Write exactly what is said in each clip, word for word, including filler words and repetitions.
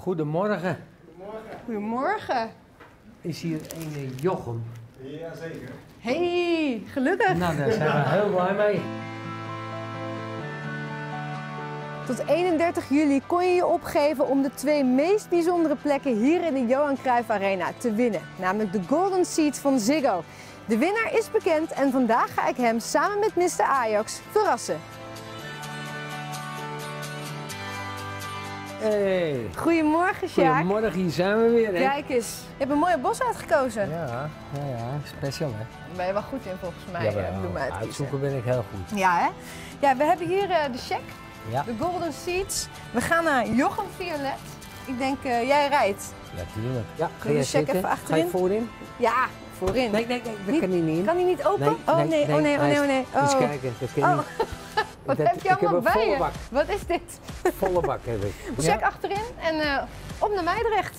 Goedemorgen. Goedemorgen. Goedemorgen. Is hier een Jochem? Jazeker. Hey, gelukkig. Nou, daar zijn we heel blij mee. Tot eenendertig juli kon je je opgeven om de twee meest bijzondere plekken hier in de Johan Cruijff Arena te winnen. Namelijk de Golden Seat van Ziggo. De winnaar is bekend en vandaag ga ik hem samen met mister Ajax verrassen. Hey. Goedemorgen, Sjaak. Goedemorgen, hier zijn we weer. Hè? Kijk eens, je hebt een mooie bos uitgekozen. Ja, ja, ja, special hè. Daar ben je wel goed in volgens mij, Ja, uh, bloemen uitkiezen. uitzoeken ben ik heel goed. Ja, hè? Ja, we hebben hier uh, de check, Ja. de Golden Seats. We gaan naar Jochem Violet. Ik denk, uh, jij rijdt. Natuurlijk. Ja, ga Doe je de check zitten? even Ga je achterin. voorin? Ja, voorin. Nee, nee, nee, dat Niet- kan hij niet in. Kan hij niet open? Nee, oh nee, nee, oh nee, oh nee, oh nee. Eens Oh. kijken, dat kan Oh. niet. Wat Dat- heb je ik heb allemaal een bij volle je? bak. Wat is dit? Volle bak heb ik. Check Ja. achterin en uh, op naar Meidrecht.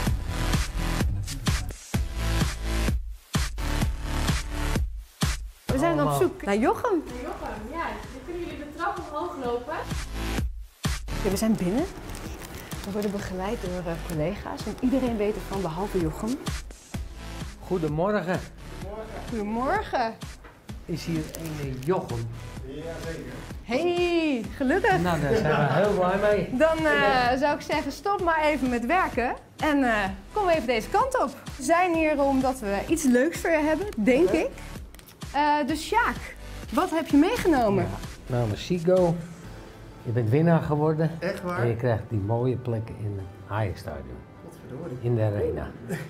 We zijn Allemaal. op zoek naar Jochem. Jochem, ja, dan kunnen jullie de trap omhoog lopen. Ja, we zijn binnen. We worden begeleid door uh, collega's en iedereen weet ervan behalve Jochem. Goedemorgen. Goedemorgen. Is hier een Jochem? Jazeker. Hey, gelukkig. Nou, daar zijn we heel blij mee. Dan uh, zou ik zeggen, stop maar even met werken en uh, kom even deze kant op. We zijn hier omdat we iets leuks voor je hebben, denk Oké. ik. Uh, dus Sjaak, wat heb je meegenomen? Ja. Nou, Ziggo. Je bent winnaar geworden. Echt waar? En je krijgt die mooie plekken in het Ajax-stadion. Godverdorie. In de arena.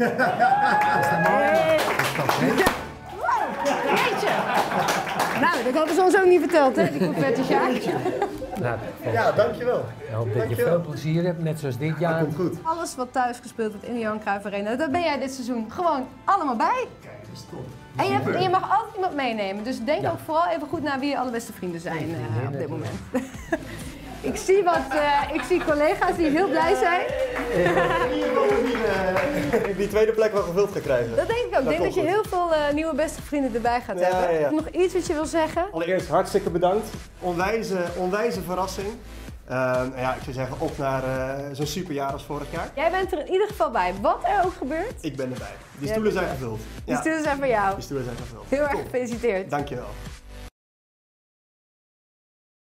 Hey. Is dat gek? Wow, jeetje. Nou, dat hadden ze ons ook niet verteld, hè, die confetti Sjaak. Nou, Ja, dankjewel. ik hoop dat je Dankjewel. veel plezier hebt, net zoals dit jaar. Komt goed. Alles wat thuis gespeeld wordt in de Johan Cruijff Arena, daar ben jij dit seizoen gewoon allemaal bij. Kijk, dat is top. En je, hebt, en je mag altijd iemand meenemen, dus denk Ja. ook vooral even goed naar wie je allerbeste vrienden zijn uh, vriendinnen op dit natuurlijk. moment. Ik zie, wat, uh, ik zie collega's die heel blij zijn. Die, die tweede plek wel gevuld gaan krijgen. Dat denk ik ook. Ik denk komt dat je goed. heel veel uh, nieuwe beste vrienden erbij gaat Ja, hebben. ja, ja. Nog iets wat je wil zeggen? Allereerst hartstikke bedankt. Onwijze, onwijze verrassing. Uh, ja, ik zou zeggen op naar uh, zo'n superjaar als vorig jaar. Jij bent er in ieder geval bij. Wat er ook gebeurt, Ik ben erbij. Die Jij stoelen bent zijn erbij. gevuld. die Ja, stoelen zijn voor jou. die stoelen zijn gevuld. Heel erg Top. gefeliciteerd. Dankjewel.